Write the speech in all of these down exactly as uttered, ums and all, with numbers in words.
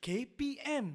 K P M.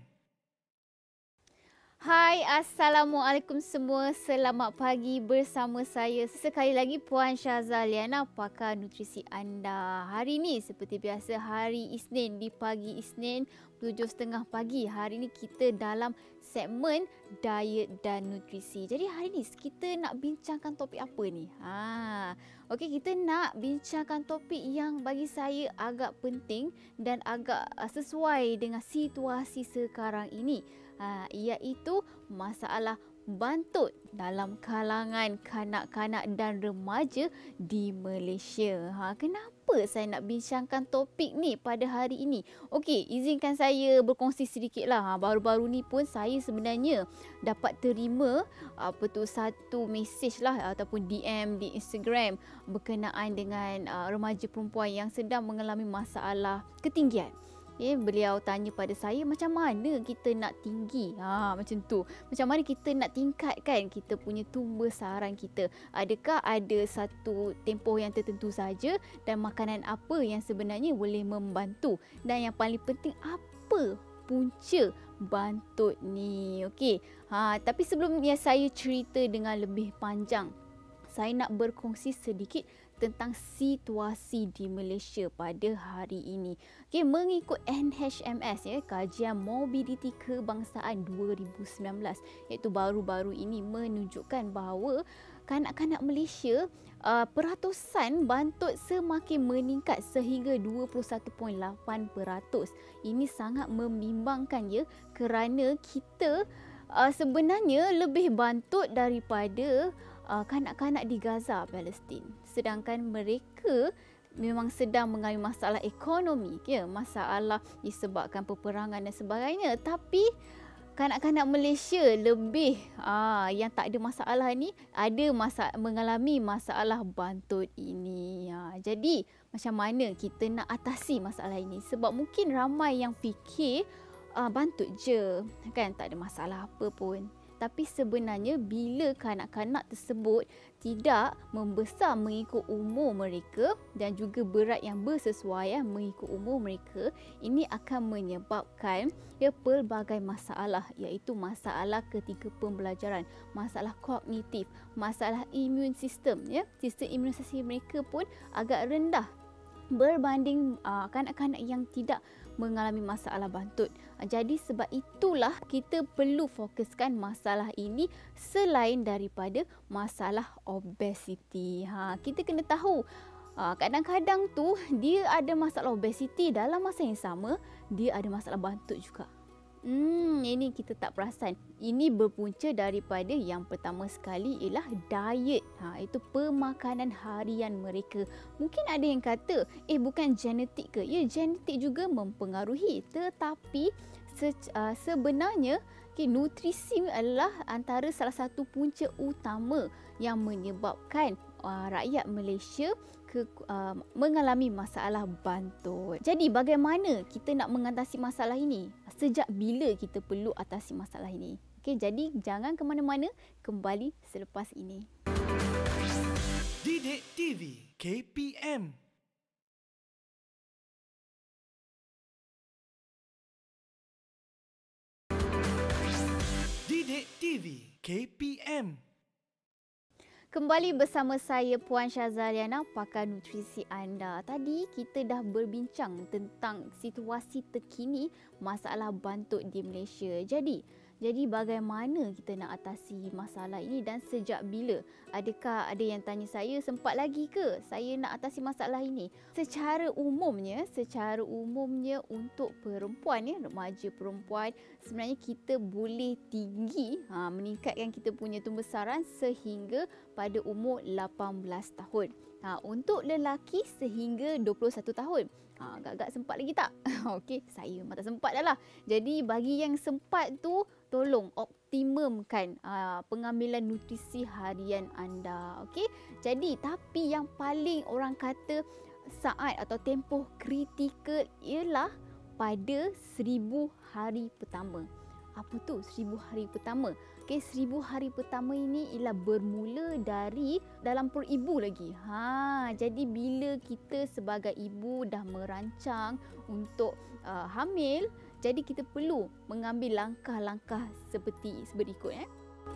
Hai, Assalamualaikum semua. Selamat pagi bersama saya. Sekali lagi Puan Syazaliana, pakar nutrisi anda. Hari ini seperti biasa hari Isnin, di pagi Isnin tujuh tiga puluh pagi. Hari ini kita dalam segmen diet dan nutrisi. Jadi hari ini kita nak bincangkan topik apa ni? Ha, okey, kita nak bincangkan topik yang bagi saya agak penting dan agak uh, sesuai dengan situasi sekarang ini. Ha, iaitu masalah bantut dalam kalangan kanak-kanak dan remaja di Malaysia. Ha, kenapa saya nak bincangkan topik ni pada hari ini? Okey, izinkan saya berkongsi sedikitlah. Ha, baru-baru ni pun saya sebenarnya dapat terima apa tu satu mesej lah ataupun D M di Instagram berkenaan dengan uh, remaja perempuan yang sedang mengalami masalah ketinggian. Eh, beliau tanya pada saya macam mana kita nak tinggi. Ha, macam tu. Macam mana kita nak tingkatkan kita punya tumbesaran kita. Adakah ada satu tempoh yang tertentu saja dan makanan apa yang sebenarnya boleh membantu. Dan yang paling penting, apa punca bantut ni. Okey. Ha, tapi sebelumnya saya cerita dengan lebih panjang, saya nak berkongsi sedikit tentang situasi di Malaysia pada hari ini. Okay, mengikut N H M S, ya, Kajian Morbiditi Kebangsaan dua ribu sembilan belas, iaitu baru-baru ini menunjukkan bahawa kanak-kanak Malaysia uh, peratusan bantut semakin meningkat sehingga dua puluh satu perpuluhan lapan peratus. Ini sangat membimbangkan, ya, kerana kita uh, sebenarnya lebih bantut daripada Uh, kanak-kanak di Gaza, Palestin. Sedangkan mereka memang sedang mengalami masalah ekonomi, ya, masalah disebabkan peperangan dan sebagainya. Tapi kanak-kanak Malaysia lebih uh, yang tak ada masalah ni ada masa mengalami masalah bantut ini. Uh, jadi macam mana kita nak atasi masalah ini? Sebab mungkin ramai yang fikir uh, bantut je, kan, tak ada masalah apa pun. Tapi sebenarnya bila kanak-kanak tersebut tidak membesar mengikut umur mereka dan juga berat yang bersesuaian mengikut umur mereka, ini akan menyebabkan, ya, pelbagai masalah, iaitu masalah ketika pembelajaran, masalah kognitif, masalah imun sistem, ya. Sistem imunisasi mereka pun agak rendah berbanding uh, kanak-kanak yang tidak mengalami masalah bantut. Jadi sebab itulah kita perlu fokuskan masalah ini selain daripada masalah obesiti. Ha, kita kena tahu uh, kadang-kadang tu dia ada masalah obesiti, dalam masa yang sama dia ada masalah bantut juga. Hmm, ini kita tak perasan. Ini berpunca daripada yang pertama sekali ialah diet. Ha, itu pemakanan harian mereka. Mungkin ada yang kata, eh bukan genetik ke? Ya, genetik juga mempengaruhi. Tetapi se uh, sebenarnya okay, nutrisi adalah antara salah satu punca utama yang menyebabkan uh, rakyat Malaysia ke, uh, mengalami masalah bantut. Jadi bagaimana kita nak mengatasi masalah ini? Sejak bila kita perlu atasi masalah ini? Okey, jadi jangan ke mana-mana, kembali selepas ini. Didik T V K P M. Didik T V K P M. Kembali bersama saya Puan Syazaliana, pakar nutrisi anda. Tadi kita dah berbincang tentang situasi terkini masalah bantut di Malaysia. Jadi, jadi bagaimana kita nak atasi masalah ini dan sejak bila? Adakah ada yang tanya saya, sempat lagi ke saya nak atasi masalah ini? Secara umumnya, secara umumnya untuk perempuan, ya, remaja perempuan, sebenarnya kita boleh tinggi, ha, meningkatkan kita punya tumbesaran sehingga pada umur lapan belas tahun. Ha, untuk lelaki sehingga dua puluh satu tahun. Ha, agak-agak sempat lagi tak? Okey, saya memang tak sempat dah lah. Jadi bagi yang sempat tu, tolong optimumkan uh, pengambilan nutrisi harian anda. Okey. Jadi tapi yang paling orang kata saat atau tempoh kritikal ialah pada seribu hari pertama. Apa tu seribu hari pertama? Okey, seribu hari pertama ini ialah bermula dari dalam perut ibu lagi. Ha, jadi bila kita sebagai ibu dah merancang untuk uh, hamil, jadi kita perlu mengambil langkah-langkah seperti berikut. Eh.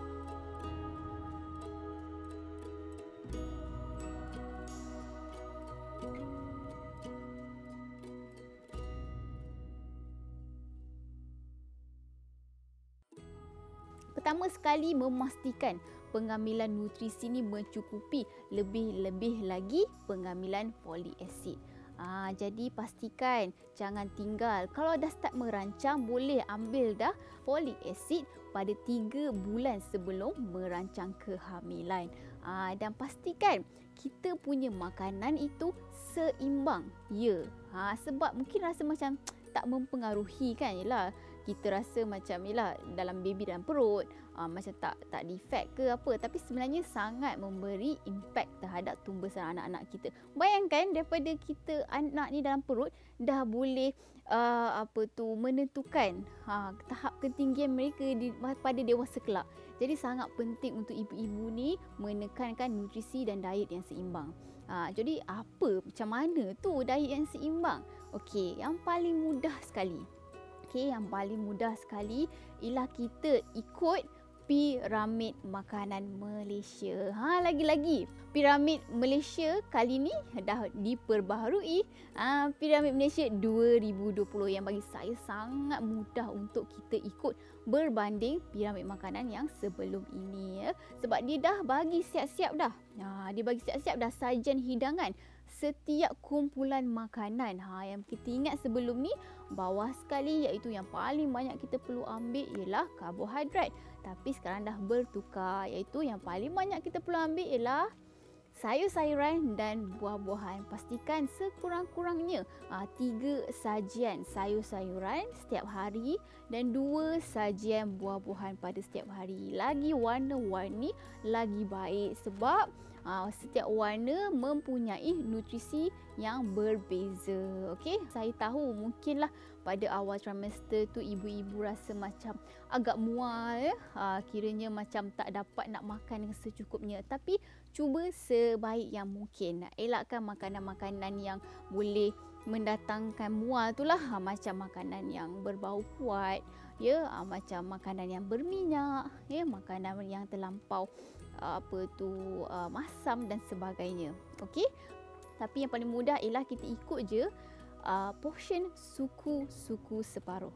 Pertama sekali, memastikan pengambilan nutrisi ni mencukupi, lebih-lebih lagi pengambilan folic acid. Ha, jadi pastikan jangan tinggal. Kalau dah start merancang, boleh ambil dah folic acid pada tiga bulan sebelum merancang kehamilan. Ha, dan pastikan kita punya makanan itu seimbang. Ya, ha, sebab mungkin rasa macam tak mempengaruhi kan. Yelah, kita rasa macam yelah dalam baby dalam perut uh, macam tak tak defect ke apa, tapi sebenarnya sangat memberi impak terhadap tumbuhan anak-anak kita. Bayangkan daripada kita anak ni dalam perut dah boleh uh, apa tu menentukan ha, tahap ketinggian mereka di, pada dewasa kelak. Jadi sangat penting untuk ibu-ibu ni menekankan nutrisi dan diet yang seimbang. Ha, jadi apa macam mana tu diet yang seimbang? Okey, yang paling mudah sekali. Okey, yang paling mudah sekali ialah kita ikut piramid makanan Malaysia. Ha, lagi-lagi piramid Malaysia kali ni dah diperbaharui. Ha, piramid Malaysia dua ribu dua puluh yang bagi saya sangat mudah untuk kita ikut berbanding piramid makanan yang sebelum ini, ya. Sebab dia dah bagi siap-siap dah. Ha, dia bagi siap-siap dah sajian hidangan setiap kumpulan makanan. Ha, yang kita ingat sebelum ni bawah sekali, iaitu yang paling banyak kita perlu ambil ialah karbohidrat. Tapi sekarang dah bertukar, iaitu yang paling banyak kita perlu ambil ialah sayur-sayuran dan buah-buahan. Pastikan sekurang-kurangnya ha, tiga sajian sayur-sayuran setiap hari dan dua sajian buah-buahan pada setiap hari. Lagi warna-warni lagi baik, sebab ha, setiap warna mempunyai nutrisi yang berbeza. Okey, saya tahu mungkinlah pada awal trimester tu ibu-ibu rasa macam agak mual, ya. Ha, kiranya macam tak dapat nak makan dengan secukupnya. Tapi cuba sebaik yang mungkin nak elakkan makanan-makanan yang boleh mendatangkan mual tu lah. Ha, macam makanan yang berbau kuat, ya, ha, macam makanan yang berminyak, ya, makanan yang terlampau apa tu uh, masam dan sebagainya. Okey. Tapi yang paling mudah ialah kita ikut je uh, portion suku-suku separuh.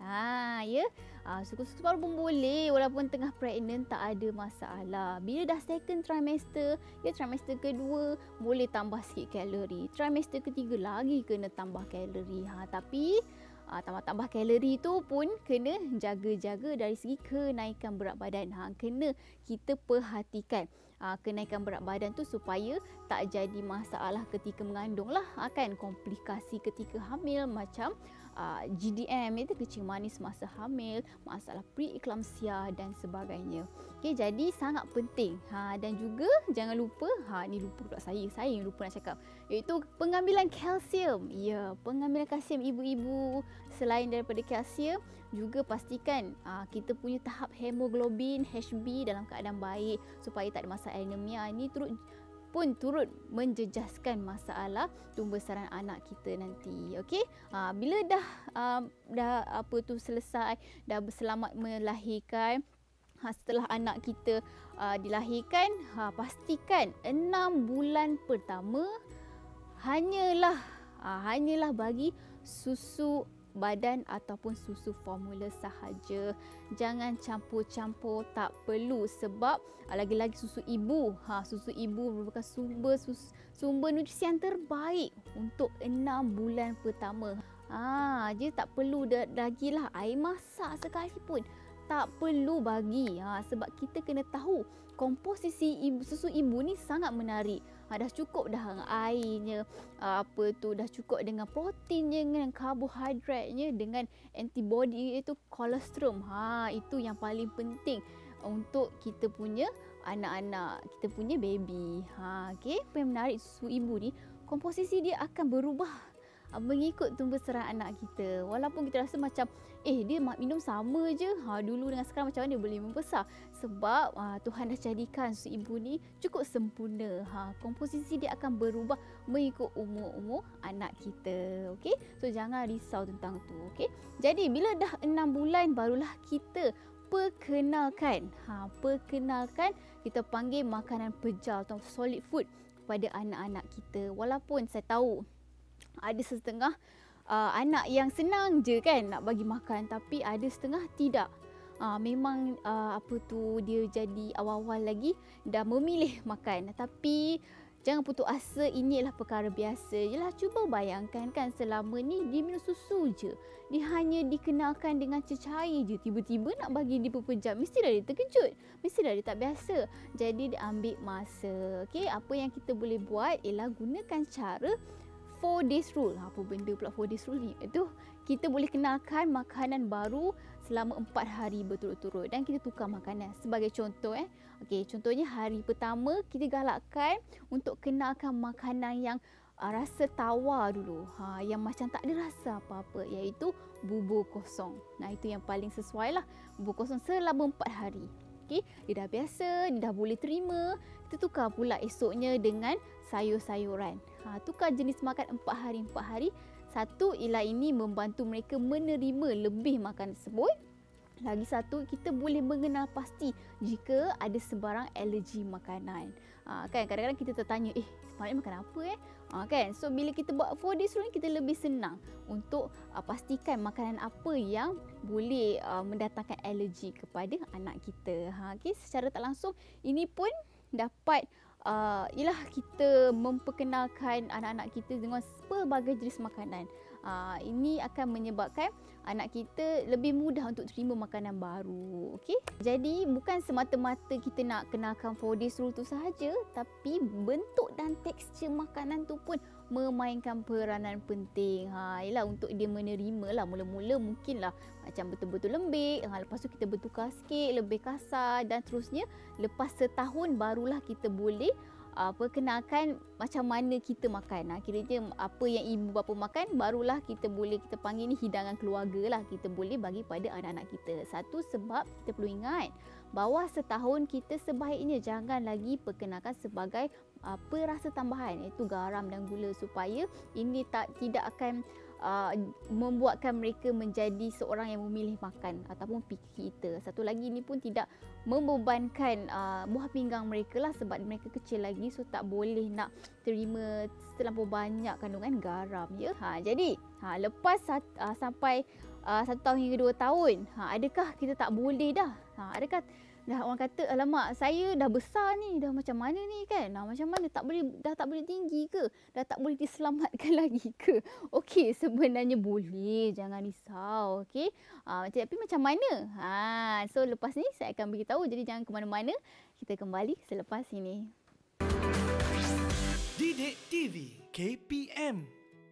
Ha, ya. Uh, suku-suku separuh pun boleh walaupun tengah pregnant, tak ada masalah. Bila dah second trimester, ya, trimester kedua boleh tambah sikit kalori. Trimester ketiga lagi kena tambah kalori. Ha, tapi Uh, tambah-tambah kalori tu pun kena jaga-jaga dari segi kenaikan berat badan. Ha, kena kita perhatikan uh, kenaikan berat badan tu supaya tak jadi masalah ketika mengandung lah. Ha, kan, komplikasi ketika hamil macam uh, G D M, itu kencing manis masa hamil, masalah preeclampsia dan sebagainya. Okay, jadi sangat penting. Ha, dan juga jangan lupa, ha, ni lupa pula saya, saya yang lupa nak cakap, iaitu pengambilan kalsium. Ya, pengambilan kalsium ibu-ibu. Selain daripada kalsium, juga pastikan aa, kita punya tahap hemoglobin H B dalam keadaan baik supaya tak ada masalah anemia. Ini turut pun turut menjejaskan masalah tumbuh besar anak kita nanti. Okey, aa, bila dah aa, dah apa tu selesai, dah selamat melahirkan, ha, setelah anak kita aa, dilahirkan, ha, pastikan enam bulan pertama hanyalah aa, hanyalah bagi susu badan ataupun susu formula sahaja. Jangan campur-campur, tak perlu, sebab lagi-lagi susu ibu, ha, susu ibu merupakan sumber sus, sumber nutrisi yang terbaik untuk enam bulan pertama. Ha, dia tak perlu lagi lah air masak sekalipun, tak perlu bagi. Ha, sebab kita kena tahu komposisi ibu, susu ibu ni sangat menarik. Ha, dah cukup dah dengan airnya, ha, apa tu dah cukup dengan proteinnya, dengan karbohidratnya, dengan antibody iaitu kolostrum. Ha, itu yang paling penting untuk kita punya anak-anak, kita punya baby. Ha, okey, apa yang menarik susu ibu ni, komposisi dia akan berubah. uh, mengikut tumbuh serang anak kita. Walaupun kita rasa macam eh dia minum sama je ha, dulu dengan sekarang, macam mana dia boleh membesar? Sebab uh, Tuhan dah jadikan susu ibu ni cukup sempurna. Ha, komposisi dia akan berubah mengikut umur-umur anak kita. Okey, so jangan risau tentang tu. Okey, jadi bila dah enam bulan barulah kita perkenalkan. Ha, perkenalkan kita panggil makanan pejal atau solid food kepada anak-anak kita. Walaupun saya tahu ada setengah uh, anak yang senang je kan nak bagi makan, tapi ada setengah tidak. Uh, memang uh, apa tu dia jadi awal-awal lagi dah memilih makan. Tapi jangan putus asa, ini adalah perkara biasa. Yalah, cuba bayangkan kan selama ni dia minum susu je. Dia hanya dikenalkan dengan cecair je. Tiba-tiba nak bagi dia berpejam, mesti dah dia terkejut. Mesti dah dia tak biasa. Jadi dia ambil masa. Okey, apa yang kita boleh buat ialah gunakan cara four days rule. Apa benda pula four days rule ni? Itu kita boleh kenalkan makanan baru selama empat hari berturut-turut dan kita tukar makanan. Sebagai contoh eh. Okey, contohnya hari pertama kita galakkan untuk kenalkan makanan yang uh, rasa tawar dulu. Ha, yang macam tak ada rasa apa-apa, iaitu bubur kosong. Nah, itu yang paling sesuai lah. Bubur kosong selama empat hari. Okey, dia dah biasa, dia dah boleh terima. Kita tukar pula esoknya dengan sayur-sayuran. Ha, tukar jenis makan empat hari empat hari. Satu ialah ini membantu mereka menerima lebih makanan tersebut. Lagi satu, kita boleh mengenal pasti jika ada sebarang alergi makanan. Ha, kan kadang-kadang kita tertanya, eh semalam makan apa eh? Ha, kan? So bila kita buat four days rule ni, kita lebih senang untuk uh, pastikan makanan apa yang boleh uh, mendatangkan alergi kepada anak kita. Ha, okay? Secara tak langsung ini pun dapat Uh, ialah kita memperkenalkan anak-anak kita dengan pelbagai jenis makanan. Uh, ini akan menyebabkan anak kita lebih mudah untuk terima makanan baru. Okey? Jadi bukan semata-mata kita nak kenalkan four days rule tu sahaja, tapi bentuk dan tekstur makanan tu pun memainkan peranan penting. Ha, ialah untuk dia menerima lah. Mula-mula mungkinlah macam betul-betul lembik. Ha, lepas tu kita bertukar sikit, lebih kasar dan terusnya. Lepas setahun barulah kita boleh uh, perkenalkan macam mana kita makan. Ha, kiranya apa yang ibu bapa makan, barulah kita boleh kita panggil ni hidangan keluarga lah. Kita boleh bagi pada anak-anak kita. Satu, sebab kita perlu ingat bawah setahun kita sebaiknya jangan lagi perkenalkan sebagai uh, perasa tambahan, iaitu garam dan gula, supaya ini tak tidak akan uh, membuatkan mereka menjadi seorang yang memilih makan ataupun picky eater. Satu lagi, ini pun tidak membebankan uh, buah pinggang mereka lah, sebab mereka kecil lagi, so tak boleh nak terima terlampau banyak kandungan garam ya. Ha, jadi ha, lepas uh, sampai uh, satu tahun hingga dua tahun, ha, adakah kita tak boleh dah? Ha, adakah dah orang kata, alamak saya dah besar ni, dah macam mana ni kan? Nah, macam mana tak boleh, dah tak boleh tinggi ke? Dah tak boleh diselamatkan lagi ke? Okey, sebenarnya boleh, jangan risau, okey. Ah, tapi macam mana? Ha, so lepas ni saya akan beritahu, jadi jangan ke mana-mana. Kita kembali selepas ini. Didik T V K P M.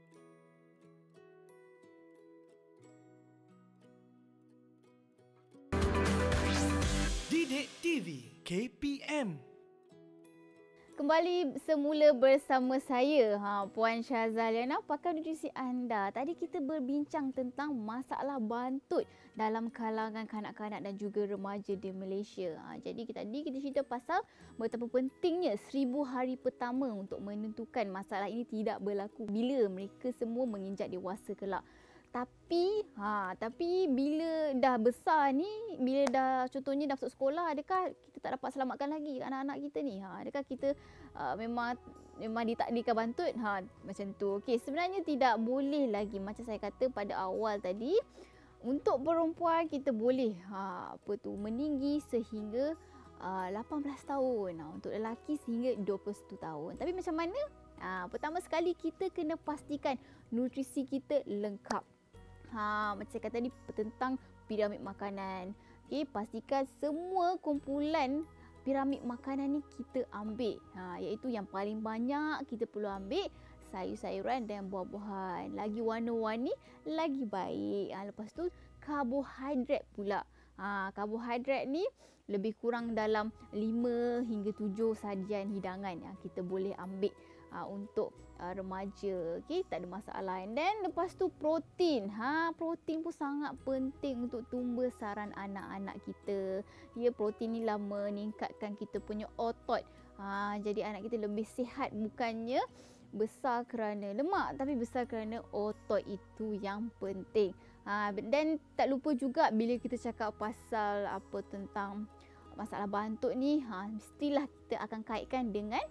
Didik T V K P M. Kembali semula bersama saya, ha, Puan Syazaliana, pakar nutrisi anda. Tadi kita berbincang tentang masalah bantut dalam kalangan kanak-kanak dan juga remaja di Malaysia. Ha, jadi kita tadi kita cerita pasal betapa pentingnya seribu hari pertama untuk menentukan masalah ini tidak berlaku bila mereka semua menginjak dewasa kelak. Tapi ha tapi bila dah besar ni, bila dah contohnya dah masuk sekolah, adakah kita tak dapat selamatkan lagi anak-anak kita ni? Ha, adakah kita uh, memang memang ditakdirkan bantut? Ha, macam tu. Okey, sebenarnya tidak boleh lagi, macam saya kata pada awal tadi. Untuk perempuan kita boleh ha apa tu meninggi sehingga uh, lapan belas tahun. Ha, untuk lelaki sehingga dua puluh satu tahun. Tapi macam mana? Ha, pertama sekali kita kena pastikan nutrisi kita lengkap. Ha, macam saya kata tadi tentang piramid makanan. Okey, pastikan semua kumpulan piramid makanan ni kita ambil. Ha, iaitu yang paling banyak kita perlu ambil sayur-sayuran dan buah-buahan. Lagi warna-warni lagi baik. Ha, lepas tu karbohidrat pula. Ha, karbohidrat ni lebih kurang dalam lima hingga tujuh sajian hidangan yang kita boleh ambil uh, untuk uh, remaja. Okey, tak ada masalah. And then lepas tu protein. Ha, protein pun sangat penting untuk tumbuh saran anak-anak kita. Ya, protein ni lah meningkatkan kita punya otot. Ha, jadi anak kita lebih sihat, bukannya besar kerana lemak tapi besar kerana otot, itu yang penting. Ha, dan tak lupa juga bila kita cakap pasal apa tentang masalah bantut ni, ha, mestilah kita akan kaitkan dengan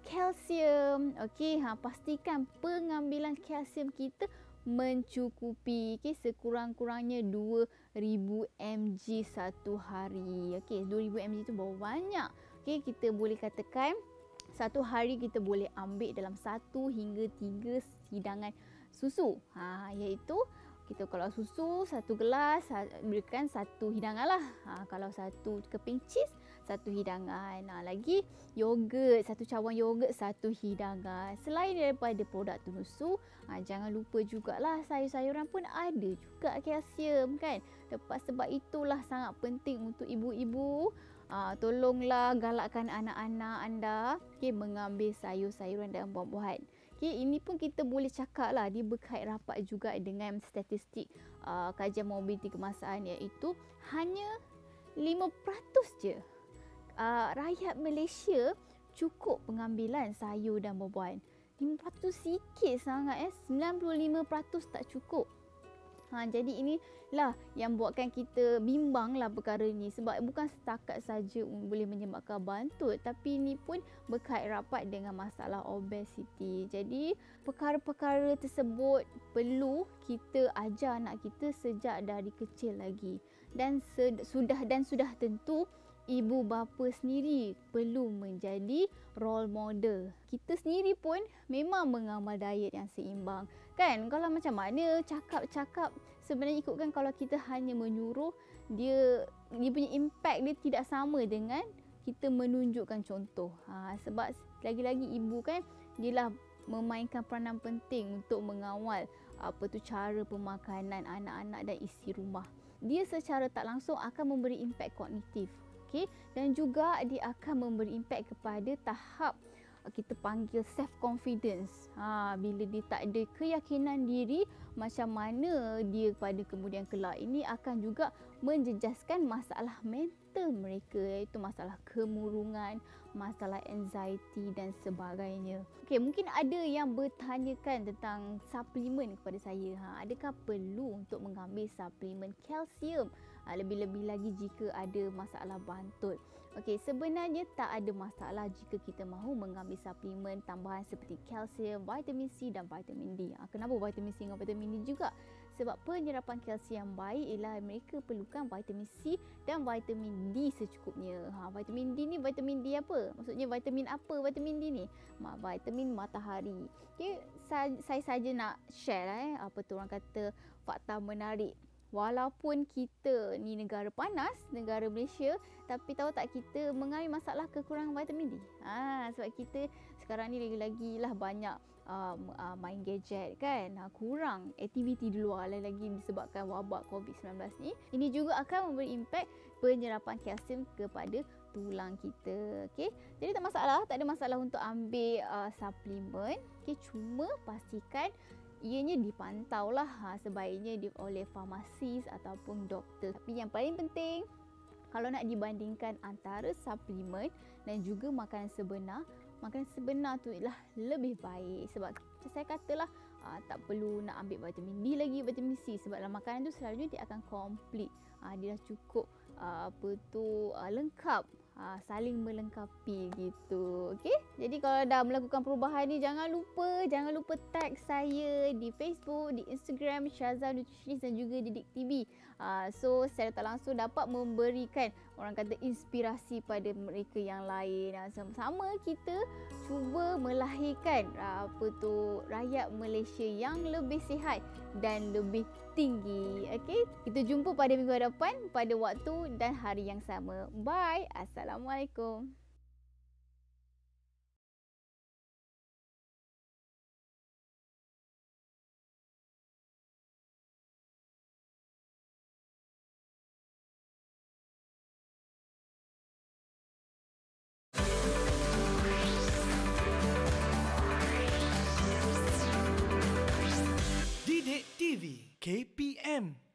kalsium. Okey, ha, pastikan pengambilan kalsium kita mencukupi. Okey, sekurang-kurangnya dua ribu miligram satu hari. Okey, dua ribu miligram itu berapa banyak? Okey, kita boleh katakan satu hari kita boleh ambil dalam satu hingga tiga hidangan susu. Ha, iaitu kita kalau susu satu gelas berikan satu hidangan lah. Ha, kalau satu keping cheese satu hidangan. Ha, lagi yogurt, satu cawan yogurt satu hidangan. Selain daripada produk tunusu, ha, jangan lupa jugalah sayur-sayuran pun ada juga kalsium kan. Lepas sebab itulah sangat penting untuk ibu-ibu, ha, tolonglah galakkan anak-anak anda, okay, mengambil sayur-sayuran dan buah-buahan. Okay, ini pun kita boleh cakap lah, dia berkait rapat juga dengan statistik uh, kajian mobiliti kemasaan, iaitu hanya lima peratus je uh, rakyat Malaysia cukup pengambilan sayur dan buah-buahan. lima peratus sikit sangat eh, sembilan puluh lima peratus tak cukup. Ha, jadi inilah yang buatkan kita bimbang lah perkara ni, sebab bukan setakat saja boleh menyebabkan bantut, tapi ini pun berkait rapat dengan masalah obesiti. Jadi perkara-perkara tersebut perlu kita ajar anak kita sejak dari kecil lagi, dan sudah dan sudah tentu ibu bapa sendiri perlu menjadi role model. Kita sendiri pun memang mengamal diet yang seimbang. Kan, kalau macam mana cakap-cakap, sebenarnya ikutkan kalau kita hanya menyuruh, dia dia punya impact dia tidak sama dengan kita menunjukkan contoh. Ha, sebab lagi-lagi ibu kan, dia lah memainkan peranan penting untuk mengawal apa tu cara pemakanan anak-anak dan isi rumah. Dia secara tak langsung akan memberi impact kognitif. Okay? Dan juga dia akan memberi impact kepada tahap kita panggil self confidence. Ha, bila dia tak ada keyakinan diri, macam mana dia pada kemudian kelak ini akan juga menjejaskan masalah mental mereka, iaitu masalah kemurungan, masalah anxiety dan sebagainya. Okey, mungkin ada yang bertanyakan tentang suplemen kepada saya. Ha, adakah perlu untuk mengambil suplemen kalsium? Ha, lebih-lebih lagi jika ada masalah bantut. Okey, sebenarnya tak ada masalah jika kita mahu mengambil suplemen tambahan seperti kalsium, vitamin C dan vitamin D. Ha, kenapa vitamin C dengan vitamin D juga? Sebab penyerapan kalsium yang baik ialah mereka perlukan vitamin C dan vitamin D secukupnya. Ha, vitamin D ni vitamin D apa? Maksudnya vitamin apa vitamin D ni? Ma, vitamin matahari. Okey, saya, saya saja nak share lah eh, apa tu orang kata fakta menarik. Walaupun kita ni negara panas, negara Malaysia, tapi tahu tak kita mengalami masalah kekurangan vitamin D. Ha, sebab kita sekarang ni lagi-lagi lah banyak um, uh, main gadget kan. Ha, kurang aktiviti di luar, lagi-lagi disebabkan wabak covid sembilan belas ni. Ini juga akan memberi impact penyerapan kalsium kepada tulang kita. Okey. Jadi tak masalah, tak ada masalah untuk ambil uh, suplemen. Okey, cuma pastikan ianya dipantau lah, ha, sebaiknya di, oleh farmasis ataupun doktor. Tapi yang paling penting, kalau nak dibandingkan antara suplemen dan juga makanan sebenar, makanan sebenar tu ialah lebih baik. Sebab saya katalah, ha, tak perlu nak ambil vitamin D lagi, vitamin C, sebab dalam makanan tu selalunya dia akan komplit. Ha, dia dah cukup uh, apa tu uh, lengkap. Ha, saling melengkapi gitu. Okey. Jadi kalau dah melakukan perubahan ni, jangan lupa jangan lupa tag saya di Facebook, di Instagram Syazal Nutritionist dan juga di Dik T V. Ha, so secara tak langsung dapat memberikan orang kata inspirasi pada mereka yang lain. Ha, sama-sama kita cuba melahirkan apa tu rakyat Malaysia yang lebih sihat dan lebih tinggi. Okey, kita jumpa pada minggu hadapan pada waktu dan hari yang sama. Bye. Assalamualaikum. K P M